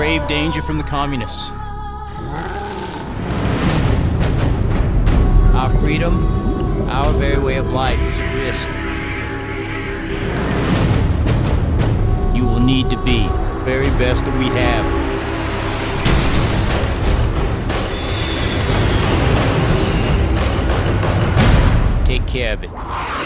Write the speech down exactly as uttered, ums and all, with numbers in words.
grave danger from the communists. Our freedom, our very way of life is at risk. You will need to be the very best that we have. Take care of it.